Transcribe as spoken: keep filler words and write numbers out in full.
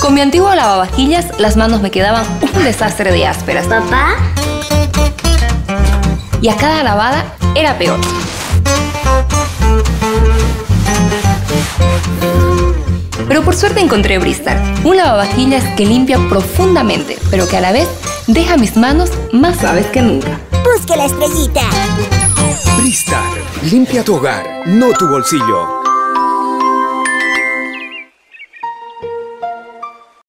Con mi antiguo lavavajillas, las manos me quedaban un desastre de ásperas. ¿Papá? Y a cada lavada era peor. Pero por suerte encontré Bristar, un lavavajillas que limpia profundamente, pero que a la vez deja mis manos más suaves que nunca. Busque la estrellita. Bristar, limpia tu hogar, no tu bolsillo.